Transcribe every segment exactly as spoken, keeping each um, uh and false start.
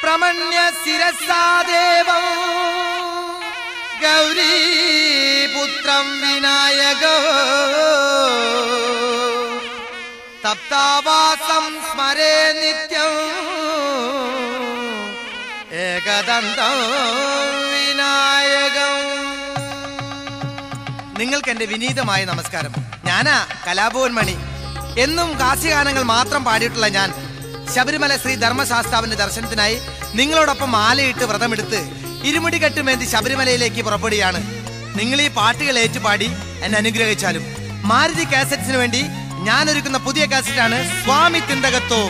പ്രമണ്യ ശിരസാദേവം ഗൗരീപുത്രം വിനായകോ തപ്താവാസം സ്മരേ നിത്യം ഏകദന്തം വിനായകം. നിങ്ങൾക്ക് എന്റെ വിനീതമായ നമസ്കാരം. ഞാനാ കലാഭവൻ മണി. എന്നും കാസ്യഗാനങ്ങൾ മാത്രം പാടിയിട്ടുള്ള ഞാൻ ശബരിമല ശ്രീ ധർമ്മശാസ്താവിന്റെ ദർശനത്തിനായി നിങ്ങളോടൊപ്പം മാലയിട്ട് വ്രതമെടുത്ത് ഇരുമുടി കെട്ടുമേന്തി ശബരിമലയിലേക്ക് പുറപ്പെടുകയാണ്. നിങ്ങൾ ഈ പാട്ടുകൾ ഏറ്റുപാടി എന്നെ അനുഗ്രഹിച്ചാലും. മാരുതി കാസറ്റ്സിന് വേണ്ടി ഞാൻ ഒരുക്കുന്ന പുതിയ കാസറ്റാണ് സ്വാമി തിന്തകത്തോ.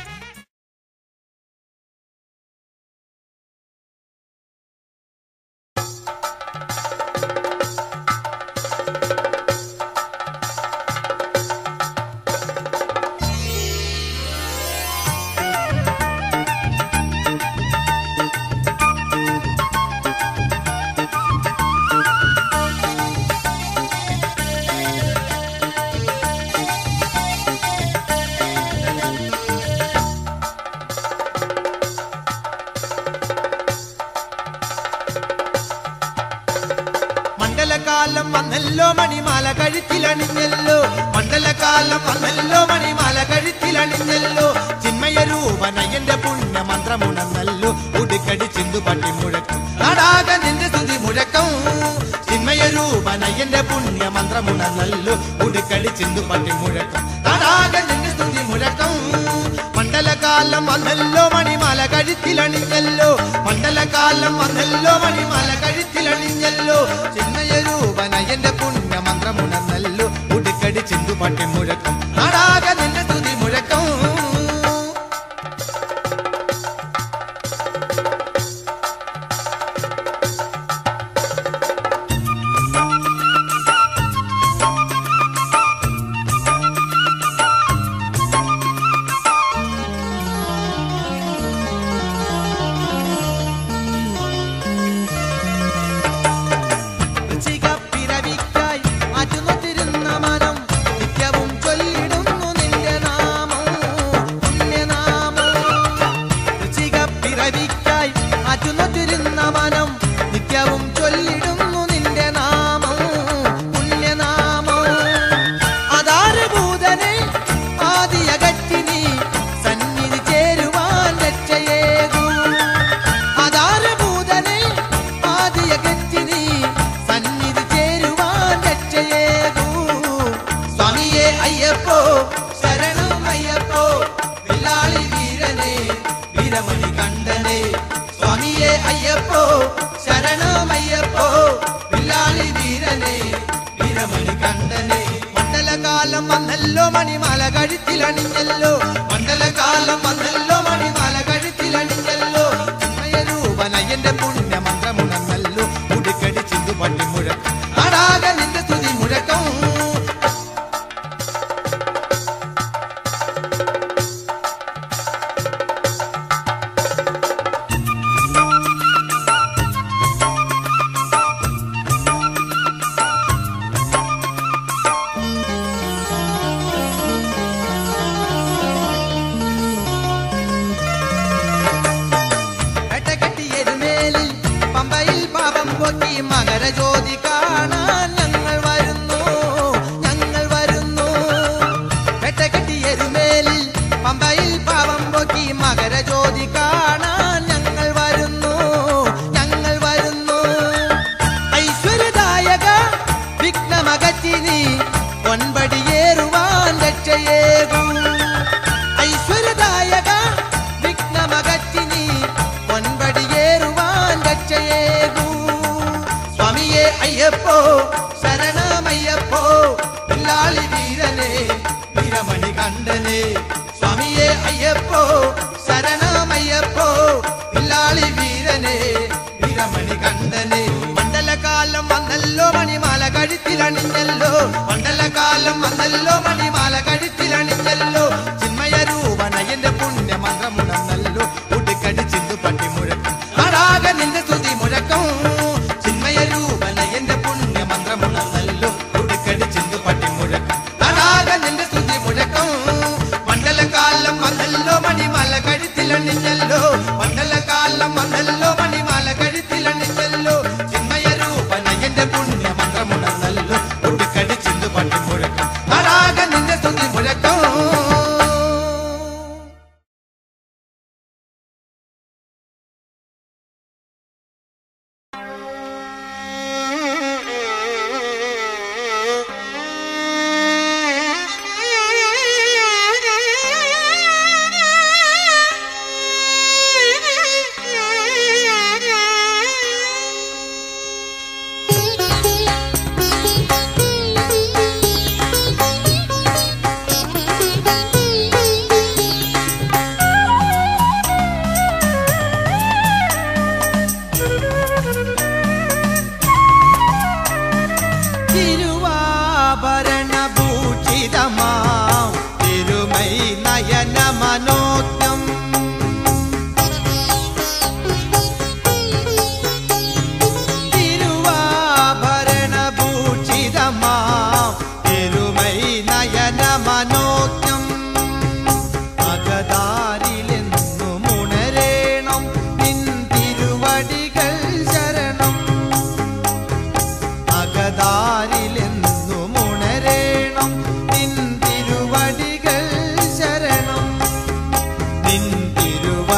മണ്ഡലകാലം വന്നല്ലോ മണിമാല കഴുത്തിലണിഞ്ഞല്ലോ, മണ്ഡലകാലം വന്നല്ലോ മണിമാല കഴുത്തിലണിഞ്ഞല്ലോ, ചിന്മയരൂപനയന്റെ പുണ്യ മന്ത്രമുണന്നല്ലോ, ഉടുക്കടി ചിന്തുപട്ടി മുഴക്കം നാടാക നിന്റെ സ്തുതി മുഴക്കം, ചിന്മയരൂപനയന്റെ പുണ്യ മന്ത്രമുണന്നല്ലോ, ഉടുക്കടി ചിന്തുപട്ടി മുഴക്കം നാടാക നിന്റെ സ്തുതി മുഴക്കം. മണ്ഡലകാലം വന്നല്ലോ മണിമാല കഴുത്തിലണിഞ്ഞല്ലോ, മണ്ഡലകാലം വന്നല്ലോ മണിമാല കഴുത്തിലണിഞ്ഞല്ലോ, ചിന്മയരൂപനയന്റെ പുണ്യ മന്ത്രമുണന്നല്ലോ, ഉടുക്കടി ചിന്തുപട്ടി മുഴക്കം നാടാക നിന്റെ സ്തുതി മുഴക്കം. മണ്ഡലകാലം വന്നല്ലോ മണിമാല കഴുത്തിലണിഞ്ഞല്ലോ, മണ്ഡലകാലം വന്നല്ലോ മണിമാല കഴുത്തിലണിഞ്ഞല്ലോ, ചിന്മയരൂപനയന്റെ പുണ്യ മന്ത്രമുണന്നല്ലോ, ഉടുക്കടി ചിന്തുപട്ടി മുഴക്കം നാടാക നിന്റെ സ്തുതി മുഴക്കം. മകരജ്യോതി കാണാൻ ഞങ്ങൾ വരുന്നു, ഞങ്ങൾ വരുന്നു, പെട്ടകെട്ടി എരുമേലിൽ പമ്പയിൽ പാവം പൊക്കി മകരജ്യോതി കാണാൻ ഞങ്ങൾ വരുന്നു, ഞങ്ങൾ വരുന്നു. ഐശ്വര്യദായക വിഘ്നമകറ്റി നീ പൊൻപടിയേറുവാൻ രക്ഷയേകൂ, ഐശ്വര്യദായക വിഘ്നമകറ്റി നീ പൊൻപടിയേറുവാൻ രക്ഷയേകൂ. സ്വാമിയേ അയ്യപ്പോ ശരണമയ്യപ്പോ പിള്ളാളി വീരനെ വീരമണി കണ്ഠനെ, സ്വാമിയേ അയ്യപ്പോ ശരണമയ്യപ്പോ പിള്ളാളി വീരനെ വീരമണി കണ്ഠനെ. മണ്ഡലകാലം വന്നല്ലോ മണിമാല കഴുത്തിലണിഞ്ഞല്ലോ, മണ്ഡലകാലം വന്നല്ലോ മണിമാല കഴുത്തിലണിഞ്ഞല്ലോ, ചിന്മയരൂപനയന്റെ പുണ്യ മന്ത്രമുണന്നല്ലോ, ഉടുക്കടി ചിന്തുപട്ടി മുഴക്കം നാടാക നിന്റെ സ്തുതി മുഴക്കം, ചിന്മയരൂപനയന്റെ പുണ്യ മന്ത്രമുണന്നല്ലോ, ഉടുക്കടി ചിന്തുപട്ടി മുഴക്കം നാടാക നിന്റെ സ്തുതി മുഴക്കം. മണ്ഡലകാലം വന്നല്ലോ മണിമാല കഴുത്തിലണിഞ്ഞല്ലോ, മണ്ഡലകാലം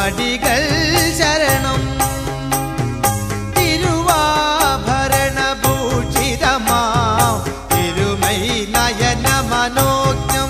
തിരുവടികൾ ശരണം തിരുവാഭരണഭൂഷിതമാം തിരുമൈ നയന മനോജ്ഞം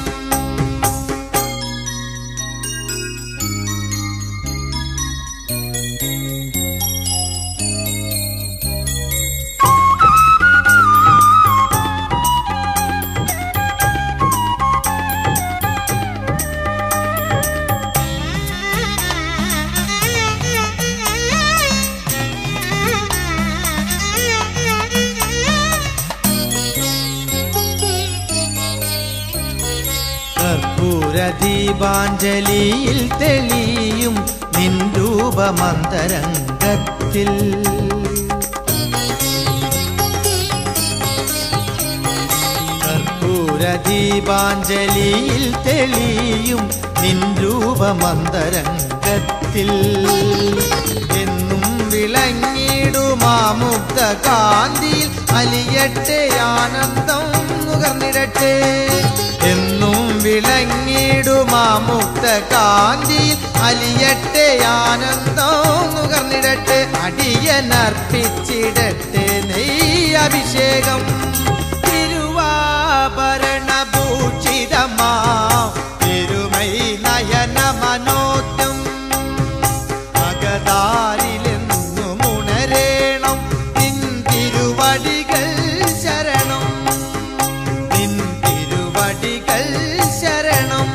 ദീപാഞ്ജലിയിൽ തെളിയും നിൻ രൂപമന്തരംഗത്തിൽ കർപ്പൂര ദീപാഞ്ജലിയിൽ തെളിയും നിൻ രൂപമന്തരംഗത്തിൽ എന്നും വിളങ്ങിടുമാ മുക്ത കാന്തിയിൽ അലിയട്ടെ ആനന്ദം നുകർന്നിടട്ടെ എന്നും വിളങ്ങിടുമാ മുക്ത കാന്തിയിൽ അലിയട്ടെ ആനന്ദം നുകർന്നിടട്ടെ അടിയനർപ്പിച്ചിടട്ടെ നെയ്യ് അഭിഷേകം തിരുവാഭരണഭൂഷിതമാ തിരുമൈ നയന മനോജ്ഞം അകതാരിലെന്നും ഉണരേണം നിൻ തിരുവടികൾ ശരണം നിൻ തിരുവടികൾ ശരണം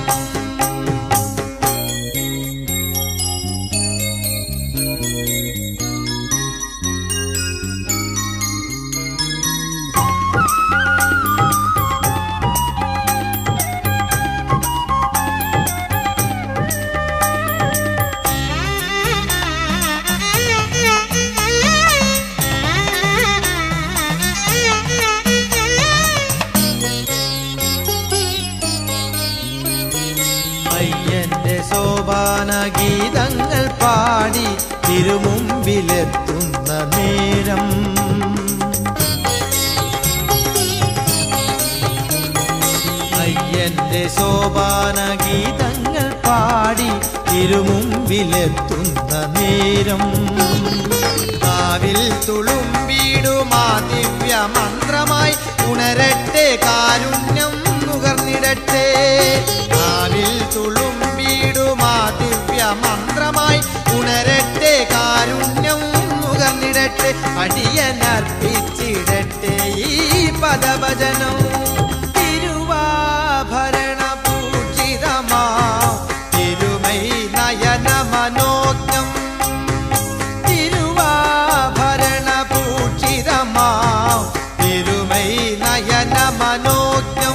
അയ്യന്റെ സോപാനഗീതങ്ങൾ പാടി തിരുമുമ്പിലെത്തുന്ന നേരം അയ്യന്റെ സോപാനഗീതങ്ങൾ പാടി തിരുമുമ്പിലെത്തുന്ന നേരം കാവിൽ തുളുമ്പിടുമാ ദിവ്യ മന്ത്രമായി ഉണരട്ടെ കാരുണ്യം നുകർന്നിടട്ടെ കാവിൽ തുളുമ്പിടുമാ ദിവ്യ മന്ത്രമായി ഉണരട്ടെ കാരുണ്യം നുകർന്നിടട്ടെ അടിയനർപ്പിച്ചിടട്ടെ ഈ പദഭജനം തിരുവാഭരണഭൂഷിതമാ തിരുമൈ നയന മനോജ്ഞം തിരുവാഭരണഭൂഷിതമാ തിരുമൈ നയന മനോജ്ഞം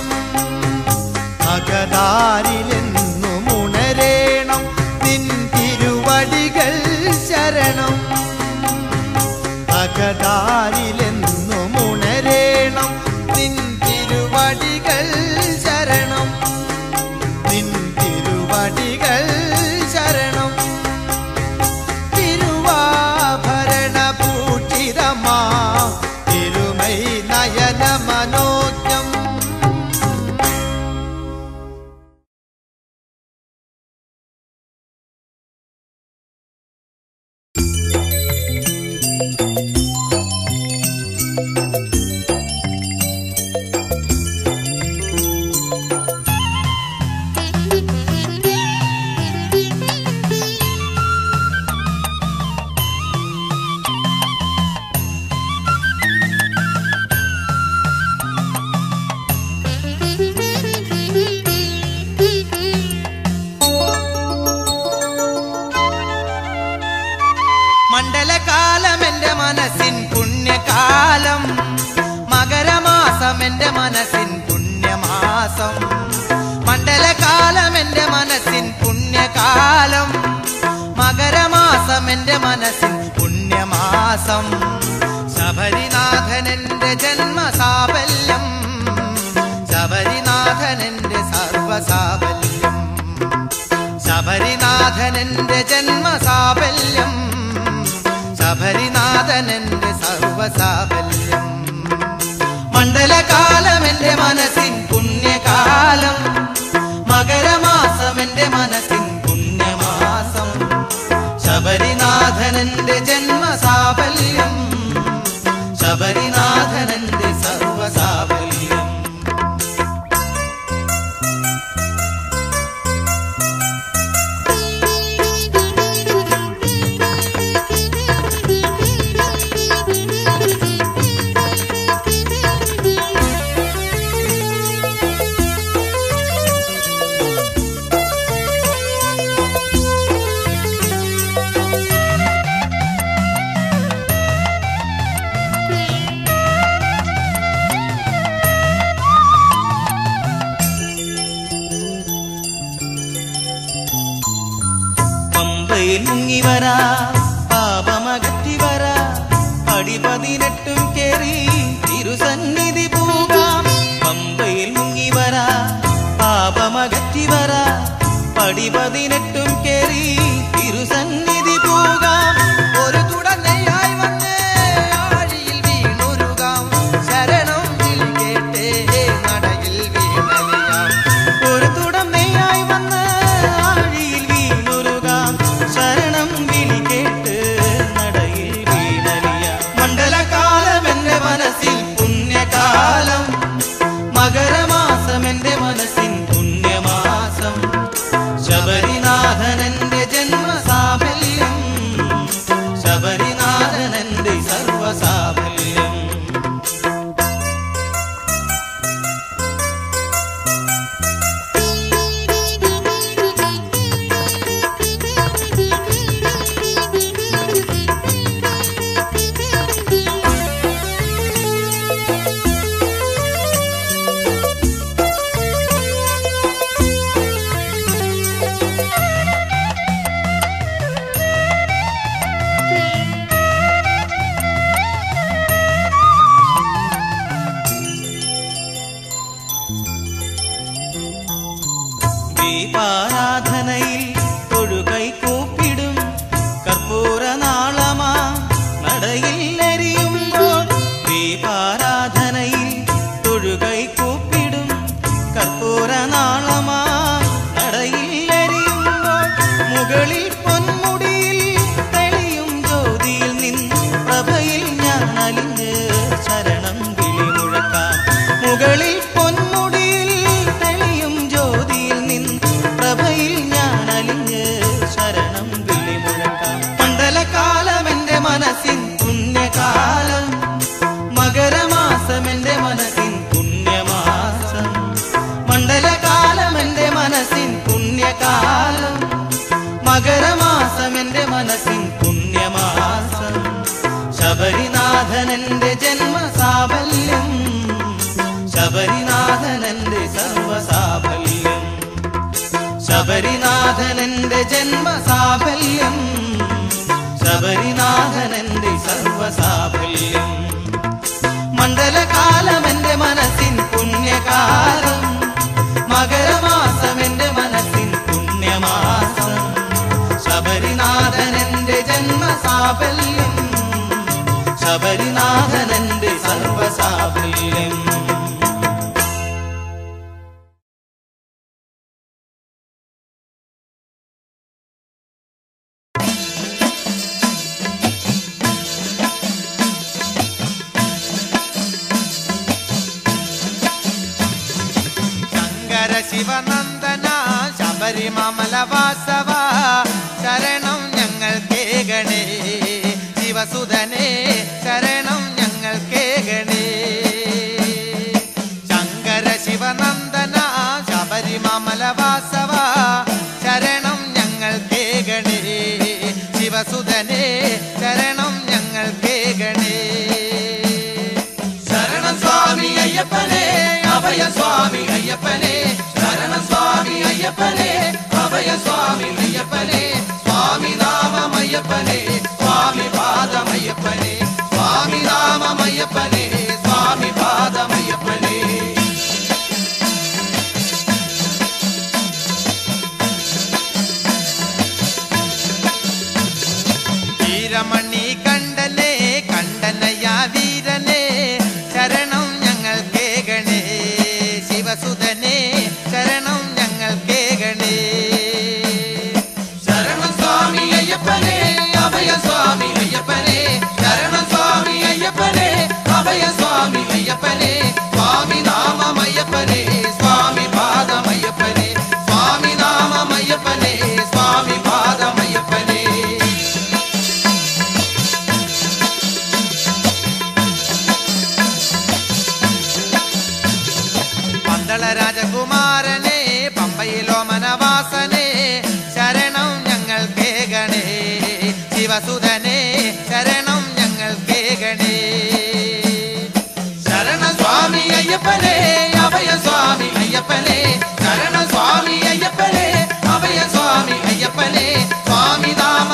അകതാരിലെന്നും ഉണരേണം നിൻ തിരുവടികൾ ശരണം അകതാരിലെന്നും ഉണരേണം നിൻ തിരുവടികൾ ശരണം നിൻ തിരുവടികൾ ശരണം തിരുവാഭരണഭൂഷിതമാ തിരുമൈ നയന മനോജ്ഞം മണ്ഡലകാലം എന്റെ മനസ്സിൻ പുണ്യകാലം മകരമാസം എന്റെ മനസ്സിൻ പുണ്യമാസം മണ്ഡലകാലം എന്റെ മനസ്സിൻ പുണ്യകാലം മകരമാസം എന്റെ മനസ്സിൻ പുണ്യമാസം ശബരിനാഥൻ എന്റെ ജന്മസാഫല്യം ശബരിനാഥൻ എന്റെ സർവസാഫല്യം ശബരിനാഥൻ എന്റെ ജന്മസാഫല്യം ശബരിനാഥൻ എന്റെ സർവസാഫല്യം മണ്ഡലകാലം എന്റെ മനസ്സിൻ പുണ്യകാലം മകരമാസം എന്റെ മനസ്സിൻ പുണ്യമാസം പമ്പയിൽ മുങ്ങി വരാ പാപമകറ്റി വരാ പടി പതിനെട്ടും കേറി തിരുസന്നിധി പോകാം. പമ്പയിൽ മുങ്ങി വരാ പാപമകറ്റി വരാ പടി പതിനെട്ടും കേറി തിരുസന്നിധി പോകാം. ഒരു തുടർന്നയായി വന്ന് ആഴിയിൽ വീണുരുകാം. ശരണം വിളി കേട്ടേ നടയിൽ വീണലിയാം. ഒരു തുടർന്നയായി വന്ന് ആഴിയിൽ വീണുരുകാം. ശരണം വിളി കേട്ട് നടയിൽ വീണലിയാം. മണ്ഡലകാലം എന്റെ മനസ്സിൽ പുണ്യകാലം, മകരമാസം എന്റെ മനസ്സിൻ പുണ്യമാസം. ശബരിനാഥനന്റെ ജന്മസാഫല്യം, ശബരിനാഥനന്റെ സർവസാഫല്യം. ദീപാരാധനയിൽ തൊഴുകൈ കൂപ്പിടും കർപ്പൂര നാളമാ നടയിൽ എരിയുമ്പോൾ. ദീപാരാധനയിൽ തൊഴുകൈ കൂപ്പിടും കർപ്പൂര നാളമാ നടയിൽ എരിയുമ്പോൾ. മുകളിൽ പൊന്മുടിയിൽ തെളിയും ജ്യോതിയിൽ നിന്ന് പ്രഭയിൽ ഞാൻ അലിഞ്ഞ് ശരണം വിളി മുഴക്കാം. മുകളിൽ പൊന്മുടിയിൽ തെളിയും ജ്യോതിയിൽ നിന്ന് പ്രഭയിൽ ഞാൻ അലിഞ്ഞ് ശരണം വിളി മുഴക്കാം. മണ്ഡലകാലം എന്റെ മനസ്സിൻ പുണ്യകാലം, മകരമാസം എന്റെ മനസ്സിൻ പുണ്യമാസം. മണ്ഡലകാലം എന്റെ മനസ്സിൻ പുണ്യകാലം, മകരമാസം എന്റെ മനസ്സിൻ പുണ്യമാസം. ശബരിനാഥനന്റെ ജന്മസാഫല്യം, ശബരിനാഥനന്റെ സർവസാഫല്യം. ശബരിനാഥനന്റെ ജന്മസാഫല്യം, ശബരിനാഥനന്റെ സർവസാഫല്യം. മണ്ഡലകാലം എന്റെ മനസ്സിൻ പുണ്യകാലം, മകരമാസം എന്റെ മനസ്സിൻ പുണ്യമാസം. ശബരിനാഥനന്റെ ജന്മസാഫല്യം, ശബരിനാഥനന്റെ സർവസാഫല്യം. ശിവനന്ദന ശബരിമലവാസവ ശരണം ഞങ്ങൾ കേകണേ. ശിവസുധനേ ശരണം ഞങ്ങൾ കേകണേ. ശങ്കര ശിവനന്ദന ശബരിമലവാസവ ശരണം ഞങ്ങൾ കേകണേ. ശിവസുധനേ ശരണം ഞങ്ങൾ കേകണേ. ശരണം സ്വാമി അയ്യപ്പനേ അഭയ സ്വാമി അയ്യപ്പനേ. ശരണം സ്വാമി അയ്യപ്പനേ അഭയ സ്വാമി അയ്യപ്പനേ. സ്വാമി നാമമയ്യപ്പനേ സ്വാമി പാദമയ്യപ്പനേ. സ്വാമി നാമമയ്യപ്പനേ സ്വാമി പാദമയ്യപ്പനേ. വീരമണി കണ്ടനേ കണ്ടനയ വീരനേ ശരണം ഞങ്ങൾ കേകണേ. ശിവസുധനേ ശരണം ഞങ്ങൾ കേകണേ. ശരണം സ്വാമി അയ്യപ്പനേ അഭയ സ്വാമി അയ്യപ്പനേ. ശരണം സ്വാമി അയ്യപ്പനേ അഭയ സ്വാമി അയ്യപ്പനേ. സ്വാമി നാമമയ്യപ്പനേ സ്വാമി പാദമയ്യപ്പനേ. സ്വാമി നാമമയ്യപ്പനേ സ്വാമി പാദമയ്യപ്പനേ. രാജകുമാരനെ പമ്പയിലോ മനവാസനെ ശരണം ഞങ്ങൾ കേകണേ. ശിവസുധനെ ശരണം ഞങ്ങൾ കേകണേ. ശരണ സ്വാമി അയ്യപ്പനെ അഭയ സ്വാമി അയ്യപ്പനെ. ശരണ സ്വാമി അയ്യപ്പനെ അഭയ സ്വാമി അയ്യപ്പനെ. സ്വാമി നാമ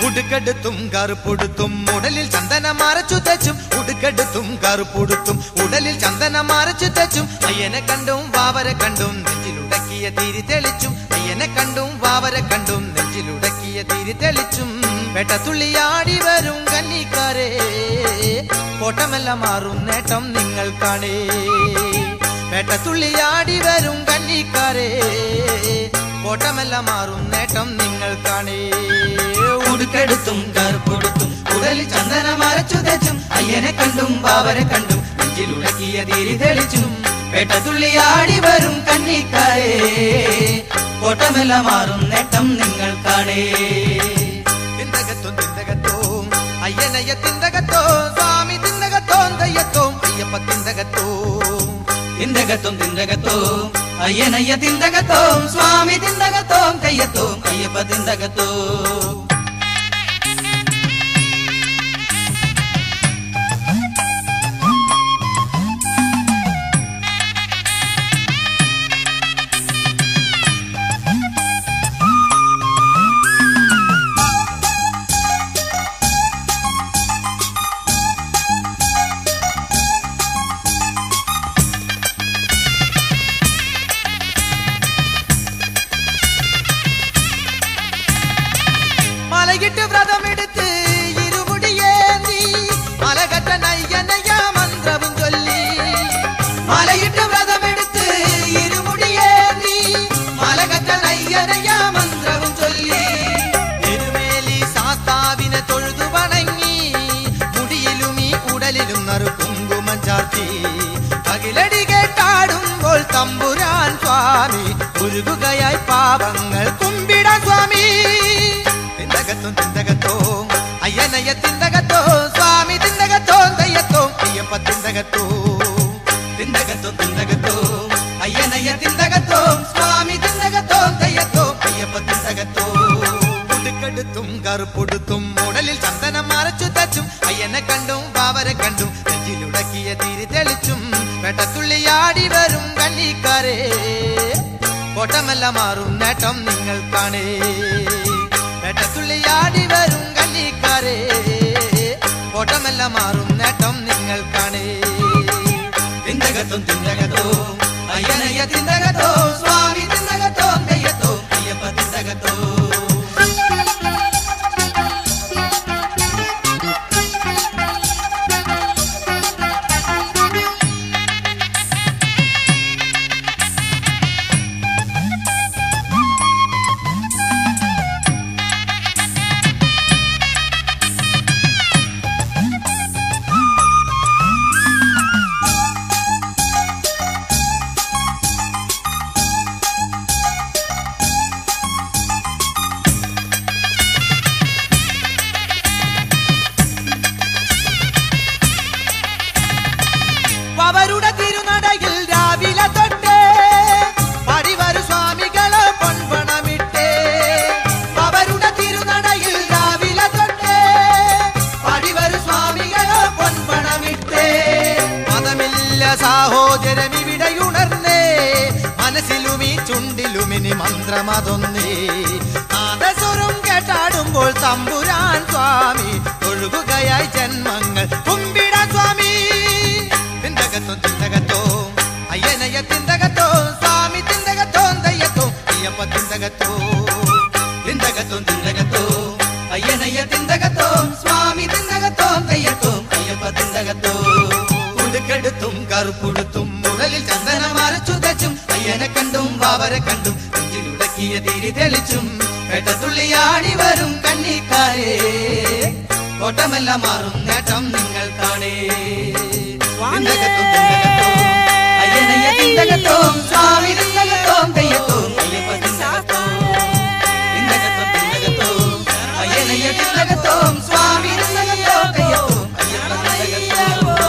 ഉടുക്കെടുത്തും കറുപ്പൊടുത്തും ഉടലിൽ ചന്ദനം മറച്ചു തെച്ചും ഉടുക്കെടുത്തും കറുപ്പൊടുത്തും ഉടലിൽ ചന്ദനം മറച്ചു തെച്ചും അയ്യനെ കണ്ടും വാവരെ കണ്ടും നെഞ്ചിലുടക്കിയ തിരി തെളിച്ചും അയ്യനെ കണ്ടും വാവരെ കണ്ടും നെഞ്ചിലുടക്കിയ തിരി തെളിച്ചും വെട്ടത്തുള്ളിയാടി വരും കന്നിക്കാരെ കോട്ടമെല്ലാം മാറും നേട്ടം നിങ്ങൾ കാണേ വെട്ടത്തുള്ളിയാടി വരും കന്നിക്കാരെ കോട്ടമെല്ലാം മാറും നേട്ടം നിങ്ങൾ കാണേ ഉടുക്കെടുത്തും കറുപ്പൊടുത്തും ഉടലിൽ ചന്ദനം മറച്ചു തെച്ചും അയ്യനെ കണ്ടും വാവരെ കണ്ടും നെഞ്ചിലുടക്കിയ തിരി തെളിച്ചും വെട്ടത്തുള്ളിയാടി വരും കന്നിക്കാരെ കോട്ടമെല്ലാം മാറും നേട്ടം നിങ്ങൾ കാണേ തിന്തകത്തോം തിന്തകത്തോം അയ്യനയ്യ തിന്തകത്തോ സ്വാമി തിന്തകത്തോം തയ്യത്തോം അയ്യപ്പ തിന്തകത്തോം തിന്തകത്തോം തിന്തകത്തോം അയ്യനയ്യ തിന്തകത്തോം സ്വാമി തിന്തകത്തോം തെയ്യത്തോം അയ്യപ്പ തിന്തകത്തോം മലയിട്ട് വ്രതമെടുത്ത് ഇരുമുടിയേന്തി മലകറ്റനയ്യനയ്യ മന്ത്രവും ചൊല്ലി മലയിട്ട് വ്രതമെടുത്ത് ഇരുമുടിയേന്തി മലകറ്റനയ്യനയ്യ മന്ത്രവും ചൊല്ലി തിരുമേലി ശാസ്താവിനെ തൊഴുതു വണങ്ങി മുടിയിലും ഈ ഉടലിലും നറു കുങ്കുമം ചാർത്തി അകിലടി കേട്ടാടുമ്പോൾ തമ്പുരാൻ സ്വാമി ഉരുകുകയായി പാപങ്ങൾ കുമ്പിടാൻ സ്വാമി തിന്തകത്തോം തിന്തകത്തോം അയ്യനയ്യ തിന്തകത്തോം സ്വാമി തിന്തകത്തോം തയ്യത്തോം അയ്യപ്പ തിന്തകത്തോം തിന്തകത്തോം തിന്തകത്തോം അയ്യനയ്യ തിന്തകത്തോം സ്വാമി തിന്തകത്തോം തെയ്യത്തോം അയ്യപ്പ തിന്തകത്തോം ഉടുക്കെടുത്തും കറുപ്പൊടുത്തും ഉടലിൽ ചന്ദനം മറച്ചു തച്ചും അയ്യനെ കണ്ടും വാവരെ കണ്ടും നെഞ്ചിലുടക്കിയ തിരി തെളിച്ചും വെട്ടത്തുള്ളിയാടി വരും കന്നിക്കാരെ കോട്ടമെല്ലാം മാറും നേട്ടം നിങ്ങൾ കാണേ വെട്ടത്തുള്ളിയാടി വരും കന്നിക്കാരെ കോട്ടമെല്ലാം മാറും നേട്ടം നിങ്ങൾ കാണേ തിന്തകത്തോം തിന്തകത്തോം അയ്യനയ്യ തിന്തകത്തോം സ്വാമി തിന്തകത്തോം തെയ്യത്തോം അയ്യപ്പ തിന്തകത്തോം അവരുടെ തിരുനടയിൽ രാവിലെ തൊട്ടേ പടിവരു സ്വാമികളെ പൊൻപണമിട്ടേ അവരുടെ തിരുനടയിൽ രാവിലെ തൊട്ടേ പടിവരു സ്വാമികളെ പൊൻപണമിട്ടേ മതമില്ല സാഹോദരം ഇവിടെയുണർന്നേ മനസ്സിലുമീ ചുണ്ടിലുമിനി മന്ത്രമതൊന്നേ നാദസ്വരം കേട്ടാടുമ്പോൾ തമ്പുരാൻ സ്വാമി ഒഴുകുകയായി ജന്മങ്ങൾ കുമ്പിടാൻ സ്വാമി തിന്തകത്തോം തിന്തകത്തോം അയ്യനയ്യ തിന്തകത്തോം സ്വാമി തിന്തകത്തോം തയ്യത്തോം അയ്യപ്പ തിന്തകത്തോം തിന്തകത്തോം തിന്തകത്തോം അയ്യനയ്യ തിന്തകത്തോം സ്വാമി തിന്തകത്തോം തെയ്യത്തോം അയ്യപ്പ തിന്തകത്തോം ഉടുക്കെടുത്തും കറുപ്പൊടുത്തും ഉടലിൽ ചന്ദനം മറച്ചു തെച്ചും അയ്യനെ കണ്ടും വാവരെ കണ്ടും നെഞ്ചിലുടക്കിയ തിരി തെളിച്ചും വെട്ടത്തുള്ളിയാടി വരും കന്നിക്കാരെ കോട്ടമെല്ലാം മാറും നേട്ടം നിങ്ങൾ കാണേ തിന്തകത്തോം തിന്തകത്തോം അയ്യനയ്യ തിന്തകത്തോം സ്വാമി തിന്തകത്തോം തെയ്യത്തോം അയ്യപ്പ തിന്തകത്തോം തിന്തകത്തോം തിന്തകത്തോം അയ്യനയ്യ തിന്തകത്തോം സ്വാമി തിന്തകത്തോം തെയ്യത്തോം അയ്യപ്പ തിന്തകത്തോം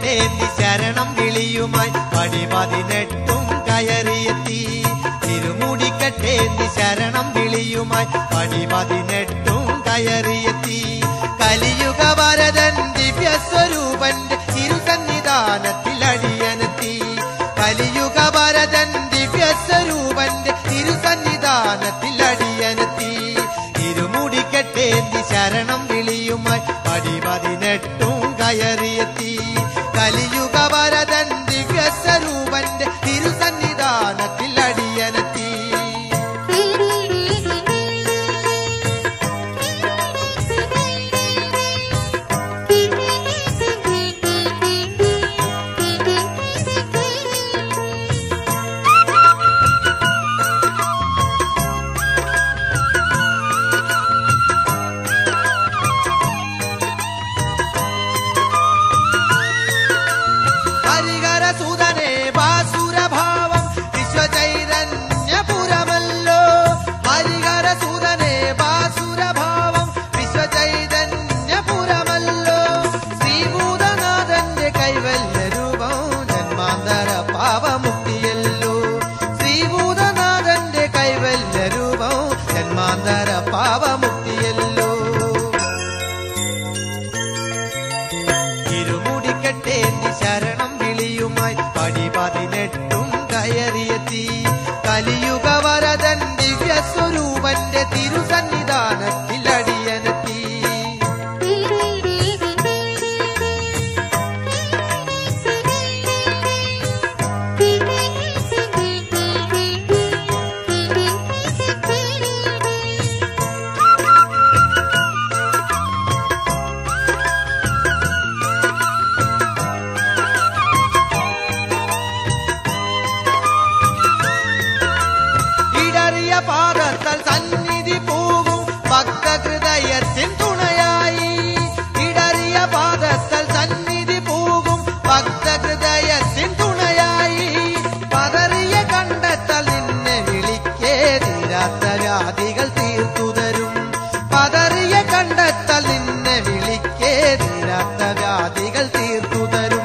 തിരുമുടിക്കെട്ടേന്തി ശരണം വിളിയുമായി പടി പതിനെട്ടും കയറിയെത്തി. തിരുമുടിക്കെട്ടേന്തി ശരണം വിളിയുമായി പടി പതിനെട്ടും കയറിയെത്തി. കലിയുഗ വരദൻ ദിവ്യസ്വരൂപന്റെ തിരുസന്നിധാനത്തിൽ അടിയനെത്തി. കലിയുഗ വരദൻ ദിവ്യസ്വരൂപന്റെ തിരുസന്നിധാനത്തിൽ അടിയനെത്തി. തിരുമുടിക്കെട്ടേന്തി ശരണം വിളിയുമായി പടി പതിനെട്ടും കയറിയെത്തി. കലിയുഗ വരദൻ ദിവ്യസ്വരൂപന്റെ തിരുസന്നിധാനത്തിൽ അടിയനെത്തി. ഹരിഹരസുതനേ ബാസുരഭാവം വിശ്വചൈതന്യപുരമല്ലോ. ഹരിഹരസുതനേ ബാസുരഭാവം വിശ്വചൈതന്യപുരമല്ലോ. ശ്രീഭൂതനാഥന്റെ കൈവല്യരൂപം ജന്മാന്തര പാപമുക്തിയല്ലോ. ശ്രീഭൂതനാഥന്റെ കൈവല്യരൂപം ജന്മാന്തര പാപമുക്തിയല്ലോ. തിരുമുടിക്കെട്ടേന്തി ശരണം വിളിയുമായി പടി പതിനെട്ടും കയറിയെത്തി. കലിയുഗ വരദൻ ദിവ്യസ്വരൂപന്റെ തിരുസന്നിധാനത്തിൽ അടിയനെത്തി. ഇടറിയ പാദത്താൽ സന്നിധി പോകും ഭക്തഹൃദയത്തിൻ തുണയായി. ഇടറിയ പാദത്താൽ സന്നിധി പോകും ഭക്തഹൃദയത്തിൻ തുണയായി. പതറിയ കണ്ടെത്താൽ നിന്നെ വിളിക്കേ തീരാത്ത വ്യാധികൾ തീർത്തു തരും. പതറിയ കണ്ടെത്താൽ നിന്നെ വിളിക്കേ തീരാത്ത വ്യാധികൾ തീർത്തു തരും.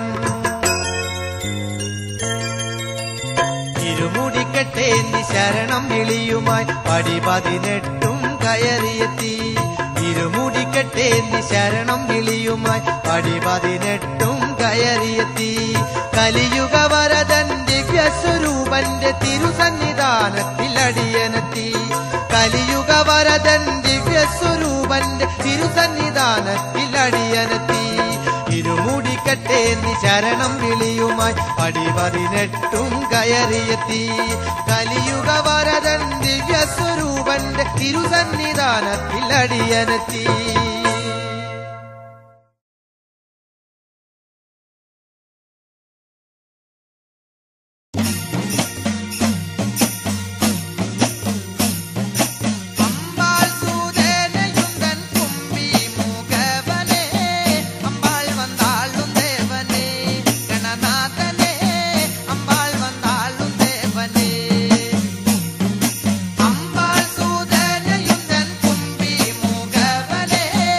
തിരുമുടിക്കെട്ടേന്തി ശരണം വിളിയുമായി പടി പതിനെട്ടും കയറിയെത്തി. തിരുമുടിക്കെട്ടേന്തി ശരണം വിളിയുമായി പടി പതിനെട്ടും കയറിയെത്തി. കലിയുഗ വരദൻ ദിവ്യസ്വരൂപന്റെ തിരുസന്നിധാനത്തിൽ അടിയനെത്തി. കലിയുഗ വരദൻ ദിവ്യസ്വരൂപന്റെ തിരുസന്നിധാനത്തിൽ അടിയനെത്തി. തിരുമുടിക്കെട്ടേന്തി ശരണം വിളിയുമായി പടി പതിനെട്ടും കയറിയെത്തി. കലിയുഗ വരദൻ ദിവ്യസ്വരൂപന്റെ തിരുസന്നിധാനത്തിൽ അടിയനെത്തി. அம்பாள் சூதனையுந்தன் கும்பி முகவனே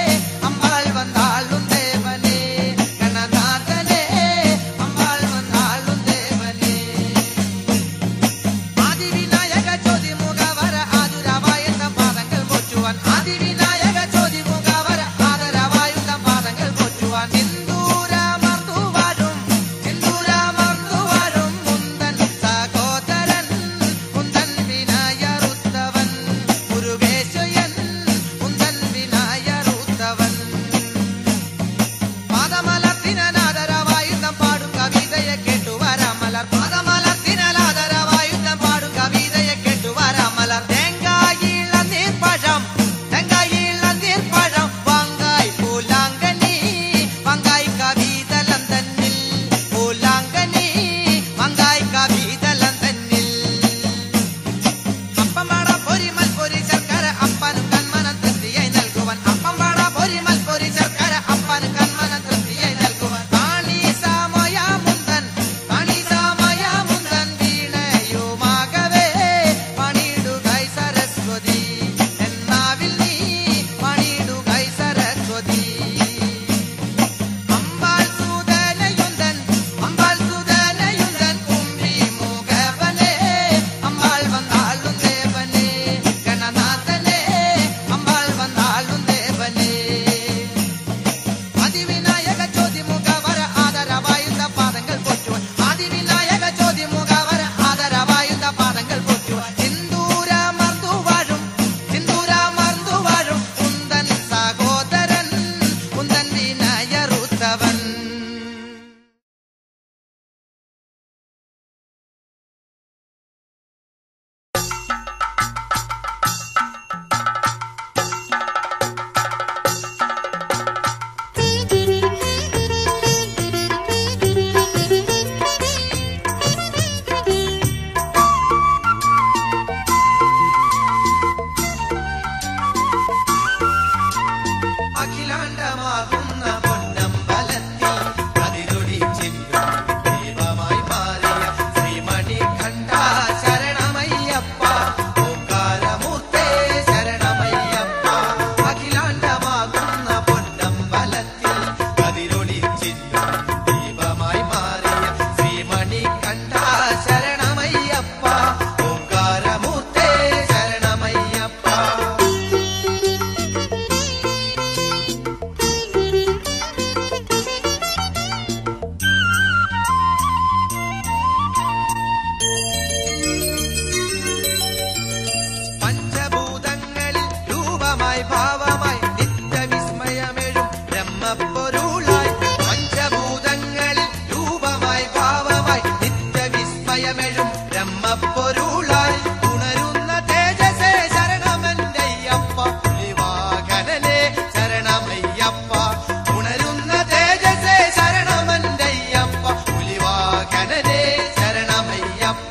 ചിന്മയമെഴും ബ്രഹ്മപ്പൊരുളായി ഉണരുന്ന തേജസേ ശരണമെന്തയ്യപ്പ പുലിവാഹനനെ ശരണമയ്യപ്പ ഉണരുന്ന തേജസേ ശരണമെന്തയ്യപ്പ പുലിവാഹനനെ ശരണമയ്യപ്പ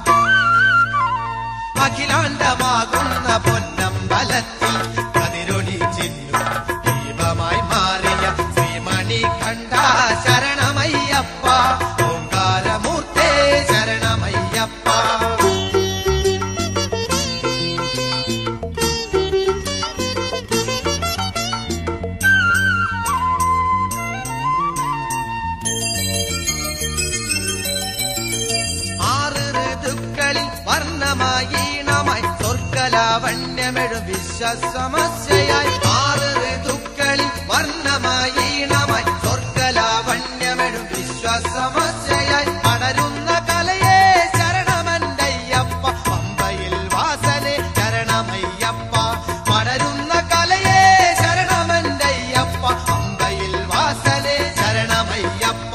അഖിലാണ്ടമാകുന്ന പൊന്നമ്പലത്തിൽ കതിരൊളി ചിന്നു ദീപമായി മാറിയ ശ്രീമണി കണ്ട ശരണമയ്യപ്പ ഓംകാരമൂർത്തേ ശരണമയ്യപ്പ ആറ് ഋതുക്കളിൽ വർണ്ണമായി സ്വർഗലാവണ്യമെഴും വിശ്വസമസ്യയായി ആറ് ഋതുക്കളിൽ വർണ്ണമായീണമായി സ്വർഗലാവണ്യമെഴും വിശ്വസമസ്യയായി പടരുന്ന കലയെ ശരണമെന്തയ്യപ്പ പമ്പയിൽ വാസനെ ശരണമയ്യപ്പ പടരുന്ന കലയെ ശരണമെന്തയ്യപ്പ പമ്പയിൽ വാസനെ ശരണമയ്യപ്പ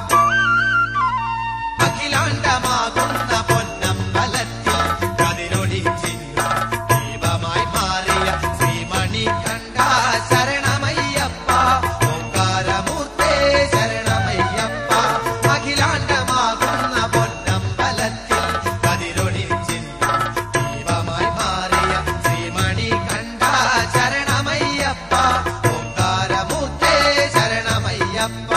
അഖിലാണ്ടമാകുന്ന പൊന്നമ്പലത്തിൽ കതിരൊളി ചിന്നു ദീപമായി മാറിയ ശ്രീമണി കണ്ട ശരണമയ്യപ്പ ഓംകാരമൂർത്തേ ശരണമയ്യപ്പ അഖിലാണ്ടമാകുന്ന പൊന്നമ്പലത്തിൽ കതിരൊളി ചിന്നു ദീപമായി മാറിയ ശ്രീമണി കണ്ട ശരണമയ്യപ്പ ഓംകാരമൂർത്തേ ശരണമയ്യപ്പ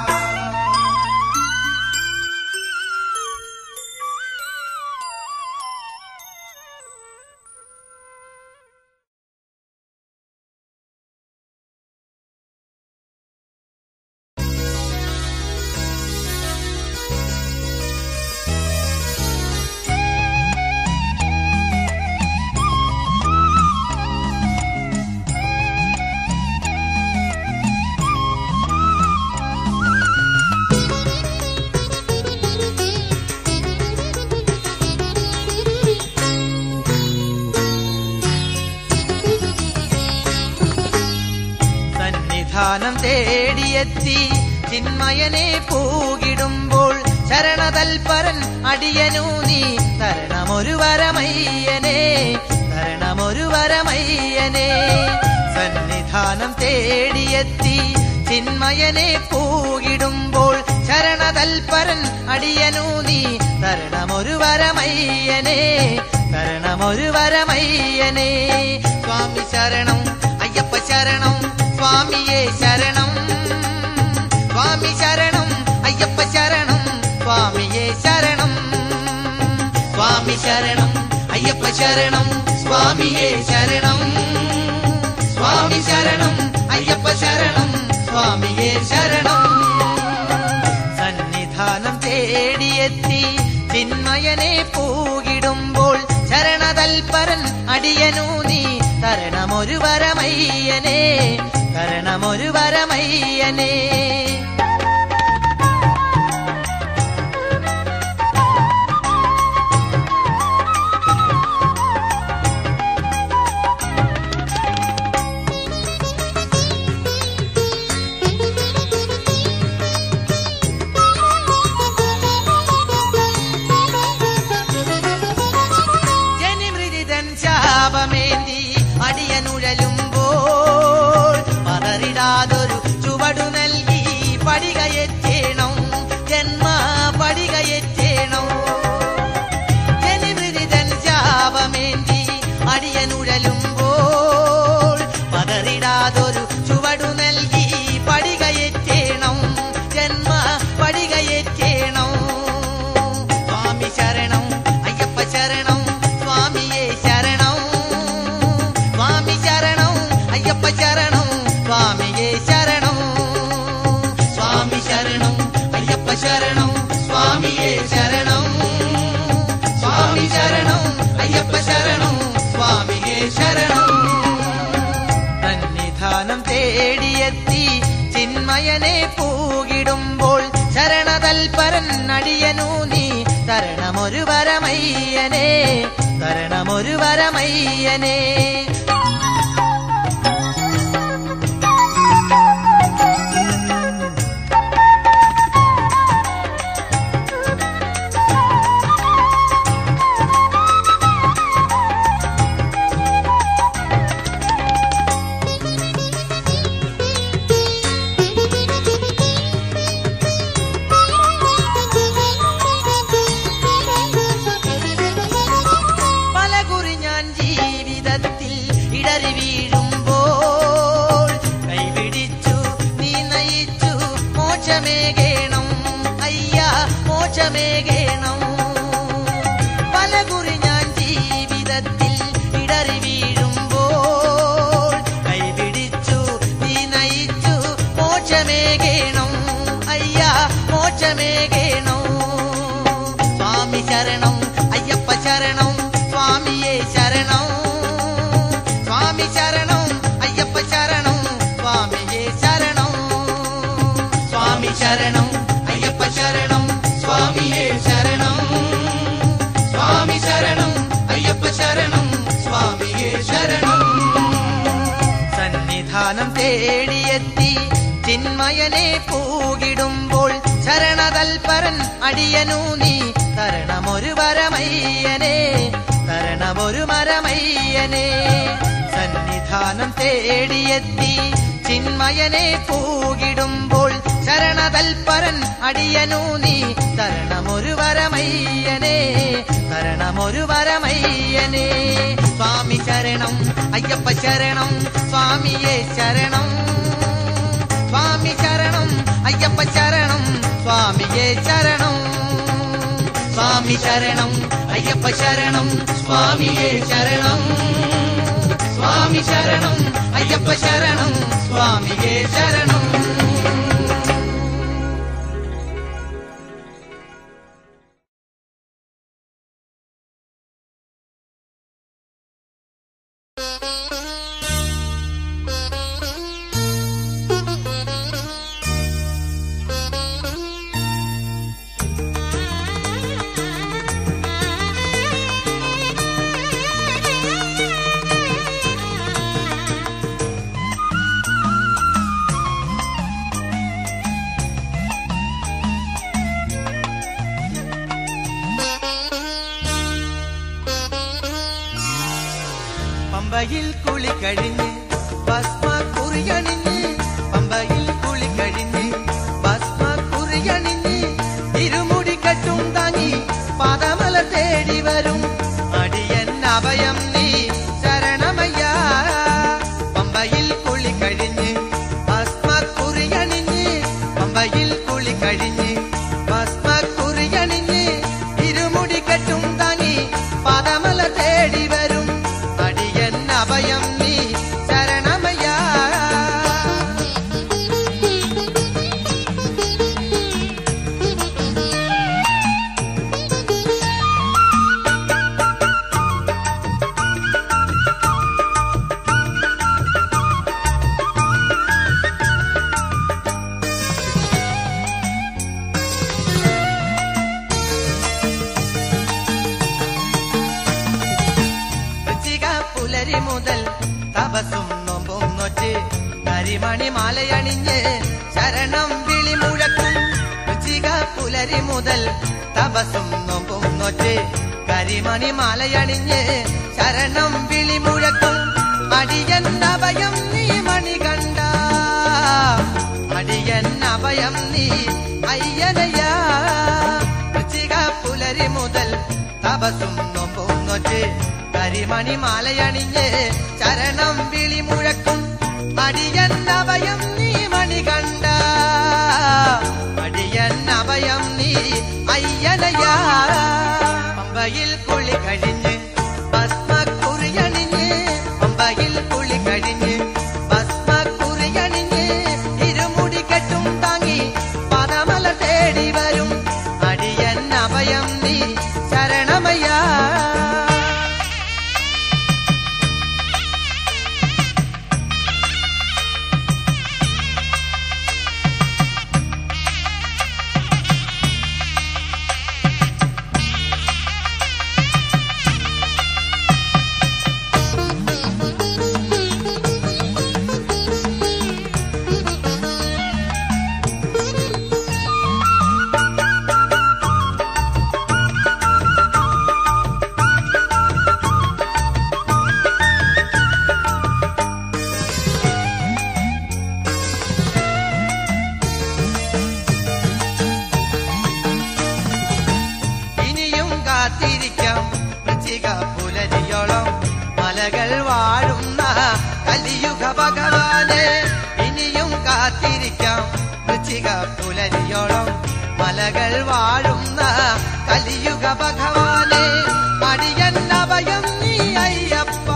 സന്നിധാനം തേടിയെത്തി ചിന്മയനെ പൂകിടുമ്പോൾ ശരണതൽപരൻ അടിയനു നീ തരണമൊരു വരമയ്യനെ തരണമൊരു വരമയ്യനെ സന്നിധാനം തേടിയെത്തി ചിന്മയനെ പൂകിടുമ്പോൾ ശരണതൽപരൻ അടിയനു നീ തരണമൊരു വരമയ്യനെ തരണമൊരു വരമയ്യനെ സ്വാമി ശരണം അയ്യപ്പ ശരണം സ്വാമിയേ ശരണം സ്വാമി ശരണം അയ്യപ്പ ശരണം സ്വാമിയേ ശരണം സ്വാമി ശരണം അയ്യപ്പ ശരണം സ്വാമിയേ ശരണം സ്വാമി ശരണം അയ്യപ്പ ശരണം സ്വാമിയേ ശരണം സന്നിധാനം തേടിയെത്തി ചിന്മയനെ പൂകിടുമ്പോൾ ശരണതൽപരൻ അടിയനു നീ തരണമൊരു വരമയ്യനെ തരണമൊരു വരമയ്യനെ ജനിമൃതിതൻ ശാപമേന്തി അടിയനുഴലുമ്പോൾ പതറിടാതൊരു ചുവടു നൽകി പടികയെത്തേണം ജന്മ പടികയെത്തേണം ജനിമൃതിതൻ ശാപമേന്തി അടിയനുഴലുമ്പോൾ പതറിടാതൊരു ചുവടു നൽകി പടികയെത്തേണം ജന്മ പടികയെത്തേണം സ്വാമി ശരണം അയ്യപ്പ ശരണം സ്വാമിയേ ശരണം സ്വാമി ശരണം അയ്യപ്പ ശരണം സ്വാമിയേ ശരണം സ്വാമി ശരണം അയ്യപ്പ ശരണം സ്വാമിയേ ശരണം സ്വാമി ശരണം അയ്യപ്പ ശരണം സ്വാമിയേ ശരണം സന്നിധാനം തേടിയെത്തി ചിന്മയനെ പൂകിടുമ്പോൾ ശരണതൽപരൻ അടിയനു നീ തരണമൊരു വരമയ്യനെ തരണമൊരു വരമയ്യനെ മോക്ഷമേകേണം. പലകുറി ഞാൻ ജീവിതത്തിൽ ഇടറി വീഴുമ്പോൾ കൈപിടിച്ചു നീ നയിച്ചു മോക്ഷമേകേണം. അയ്യാ മോക്ഷമേകേണം. സ്വാമി ശരണം അയ്യപ്പ ശരണം സ്വാമിയേ ശരണം. സ്വാമി ശരണം അയ്യപ്പ ശരണം സ്വാമിയേ ശരണം. സ്വാമി ശരണം അയ്യപ്പ ശരണം സ്വാമിയേ ശരണം. സ്വാമി ശരണം അയ്യപ്പ ശരണം സ്വാമിയേ ശരണം. സന്നിധാനം തേടിയെത്തി ചിന്മയനെ പൂകിടുമ്പോൾ ശരണതൽപരൻ അടിയനു നീ തരണമൊരു വരമയ്യനെ തരണമൊരു മരമയ്യനെ. സന്നിധാനം തേടിയെത്തി ചിന്മയനെ പൂകിടുമ്പോൾ ശരണതൽപരൻ അടിയനു നീ തരണമൊരു വരമയ്യനെ തരണമൊരു വരമയ്യനെ. സ്വാമി ശരണം അയ്യപ്പ ശരണം സ്വാമിയേ ശരണം. സ്വാമി ശരണം അയ്യപ്പ ശരണം സ്വാമിയേ ശരണം. സ്വാമി ശരണം അയ്യപ്പ ശരണം സ്വാമിയേ ശരണം. സ്വാമി ശരണം അയ്യപ്പ ശരണം സ്വാമിയേ ശരണം. പമ്പയിൽ കുളി കഴിഞ്ഞ് ഭസ്മ കുറിയണിഞ്ഞ് പമ്പയിൽ കുളി കഴിഞ്ഞ് ഭസ്മ കുറിയണിഞ്ഞ് ഇരുമുടി കെട്ടും താങ്ങി പാദമല തേടി വരും അടിയൻ അഭയം നീ ശരണമയ്യ. പമ്പയിൽ കുളി കഴിഞ്ഞ് ഭസ്മ കുറിയണിഞ്ഞ് പമ്പയിൽ കുളി കഴിഞ്ഞ് ഭസ്മ കുറിയണിഞ്ഞ് ഇരുമുടി കെട്ടും താങ്ങി പാദമല തേടി വരും അടിയൻ അഭയം നീ ശരണമയ്യ. പുലരി മുതൽ തപസും നോമ്പും നോറ്റ് കരിമണി മാലയണിഞ്ഞ് ശരണം വിളി മുഴക്കും. ഋചിക പുലരി മുതൽ തപസും നോമ്പും നോറ്റ് കരിമണി മാലയണിഞ്ഞ് ശരണം വിളി മുഴക്കും. അടിയൻ അഭയം നീ മണി കണ്ട അടിയൻ അഭയം നീ അയ്യനയ്യ. ഋചിക പുലരി മുതൽ തപസും നോമ്പും നോറ്റ് കരിമണി മാലയണിഞ്ഞ് ശരണം വിളി മുഴക്കും. അടിയൻ അഭയം നീ മണി കണ്ട അടിയൻ അഭയം നീ അയ്യനയ്യ. പമ്പയിൽ കുളി കഴിഞ്ഞ് ഭസ്മ കുറിയണിഞ്ഞ് പമ്പയിൽ കുളി കഴിഞ്ഞ് ഭസ്മ കുറിയണിഞ്ഞ് ഇരുമുടി കെട്ടും താങ്ങി പാദമല തേടി വരും അടിയൻ അഭയം നീ ശരണമയ്യ. കാത്തിരിക്കാം വൃശ്ചിക പുലരിയോളം മലകൾ വാഴുന്ന കലിയുഗ ഭഗവാനെ. ഇനിയും കാത്തിരിക്കാം വൃശ്ചിക പുലരിയോളം മലകൾ വാഴുന്ന ഭഗവാനെ അടിയൻ അഭയം നീ അയ്യപ്പ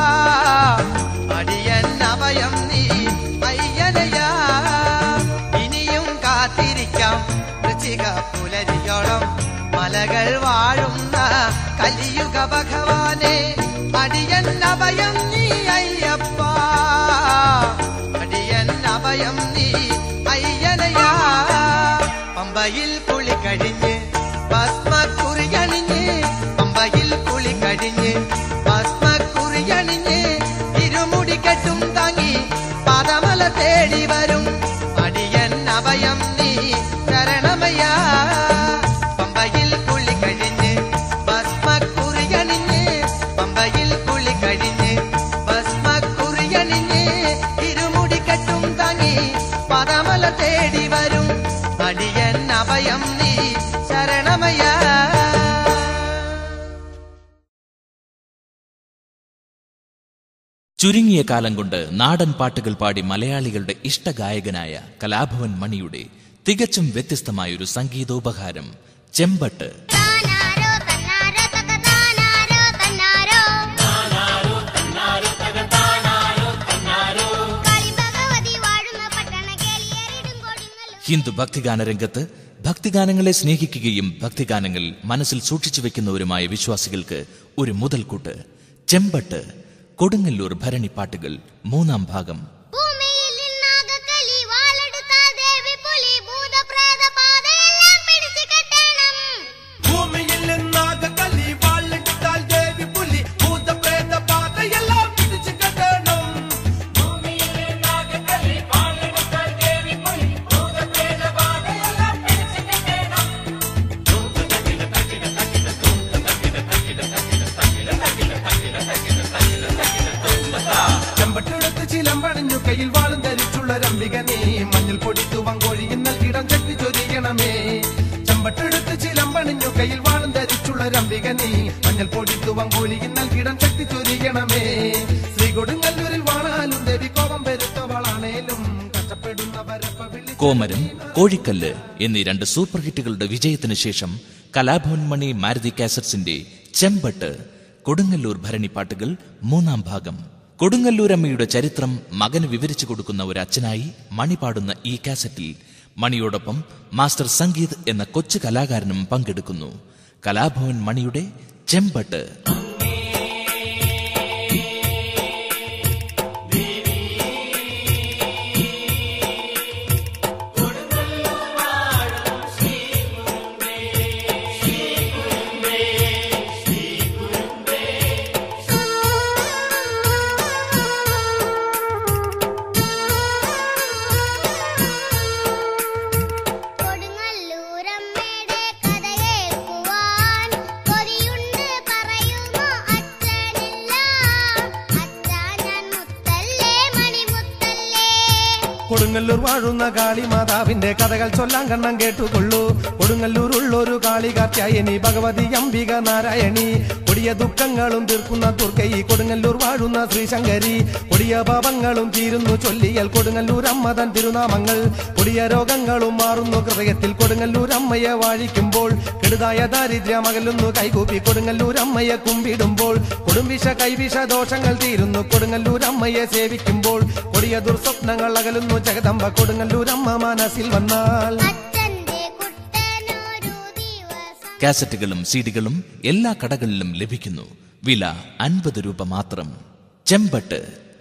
അടിയൻ അഭയം നീ അയ്യനയാ ഇനിയും കാത്തിരിക്കാം വൃശ്ചിക പുലരിയോളം മലകൾ വാഴുന്ന കലിയുഗ ഭഗവാനെ അടിയൻ അഭയം നീ അയ്യപ്പ അടിയൻ അഭയം നീ അയ്യനയാ പമ്പയിൽ കുളി കഴിഞ്ഞ് ഭസ്മക്കുറിയണിഞ്ഞ് പമ്പയിൽ കുളി കഴിഞ്ഞ് ഭസ്മക്കുറിയണിഞ്ഞ് ഇരുമുടി കെട്ടും താങ്ങി പാദമല തേടി വരും അടിയൻ അഭയം നീ ശരണമയ്യാ പമ്പയിൽ കുളി കഴിഞ്ഞ് ഭസ്മക്കുറിയണിഞ്ഞ് പമ്പയിൽ കുളി കഴിഞ്ഞ് ഭസ്മക്കുറിയണിഞ്ഞ് ഇരുമുടി കെട്ടും താങ്ങി പാദമല തേടി വരും അടിയൻ അഭയം നീ ശരണമയ്യാ. ചുരുങ്ങിയ കാലം കൊണ്ട് നാടൻ പാട്ടുകൾ പാടി മലയാളികളുടെ ഇഷ്ടഗായകനായ കലാഭവൻ മണിയുടെ തികച്ചും വ്യത്യസ്തമായൊരു സംഗീതോപഹാരം ചെമ്പട്ട്. ഹിന്ദു ഭക്തിഗാന രംഗത്ത് ഭക്തിഗാനങ്ങളെ സ്നേഹിക്കുകയും ഭക്തിഗാനങ്ങൾ മനസ്സിൽ സൂക്ഷിച്ചു വെക്കുന്നവരുമായ വിശ്വാസികൾക്ക് ഒരു മുതൽക്കൂട്ട്. ചെമ്പട്ട് കൊടുങ്ങല്ലൂർ ഭരണിപ്പാട്ടുകൾ മൂന്നാം ഭാഗം. കയ്യിൽ വാളും ധരിച്ചുള്ള രംബികനേ മഞ്ഞൾ പൊടിത്തു വങ്കോഴിയിൽ നൽകിടം ചട്ടി ചൊരിയണമേ ചെമ്പട്ടെടുത്ത് ചിലമ്പണിഞ്ഞു കയ്യിൽ വാളും ധരിച്ചുള്ള രംബികനേ മഞ്ഞൾ പൊടിത്തു വങ്കോഴിയിൽ നൽകിടം ചട്ടി ചൊരിയണമേ ശ്രീ കൊടുങ്ങല്ലൂരിൽ വാണാലും ദേവി കോപം വരുത്തവളാണേലും കഷ്ടപ്പെടുന്നവരെ കോമരം കോഴിക്കല്ല് എന്നീ രണ്ട് സൂപ്പർ ഹിറ്റുകളുടെ വിജയത്തിനു ശേഷം കലാഭവൻ മണി മാരുതി കാസറ്റ്സിന്റെ ചെമ്പട്ട് കൊടുങ്ങല്ലൂർ ഭരണിപ്പാട്ടുകൾ മൂന്നാം ഭാഗം. കൊടുങ്ങല്ലൂരമ്മയുടെ ചരിത്രം മകന് വിവരിച്ചു കൊടുക്കുന്ന ഒരു അച്ഛനായി മണി പാടുന്ന ഈ കാസറ്റിൽ മണിയോടൊപ്പം മാസ്റ്റർ സംഗീത് എന്ന കൊച്ചു കലാകാരനും പങ്കെടുക്കുന്നു. കലാഭവൻ മണിയുടെ ചെമ്പട്ട്. കൊടുങ്ങല്ലൂർ വാഴുന്ന കാളിമാതാവിന്റെ കഥകൾ ചൊല്ലാൻ കണ്ണം കേട്ടുകൊള്ളൂ. കൊടുങ്ങല്ലൂർ ഉള്ളൊരു കാളികാത്യായനി ഭഗവതി അംബിക നാരായണി കൊടിയ ദുഃഖങ്ങളും തീർക്കുന്ന ദുർഗൈ കൊടുങ്ങല്ലൂർ വാഴുന്ന ശ്രീശങ്കരി കൊടിയ പാപങ്ങളും തീരുന്നു ചൊല്ലിയൽ കൊടുങ്ങല്ലൂർ അമ്മതൻ തിരുനാമങ്ങൾ കൊടിയ രോഗങ്ങളും മാറുന്നു ഹൃദയത്തിൽ കൊടുങ്ങല്ലൂർ അമ്മയെ വാഴിക്കുമ്പോൾ കെടുതായ ദാരിദ്ര്യം അകലുന്നു കൈകൂപ്പി കൊടുങ്ങല്ലൂർ അമ്മയെ കുമ്പിടുമ്പോൾ കൊടുംവിഷ കൈവിഷ ദോഷങ്ങൾ തീരുന്നു കൊടുങ്ങല്ലൂർ അമ്മയെ സേവിക്കുമ്പോൾ കൊടിയ ദുർസ്വപ്നങ്ങൾ അകലുന്നു ജഗദമ്പ കൊടുങ്ങല്ലൂർ അമ്മ മനസ്സിൽ വന്നാൽ. കാസറ്റുകളും സീഡികളും എല്ലാ കടകളിലും ലഭിക്കുന്നു. വില അൻപത് രൂപ മാത്രം. ചെമ്പട്ട്.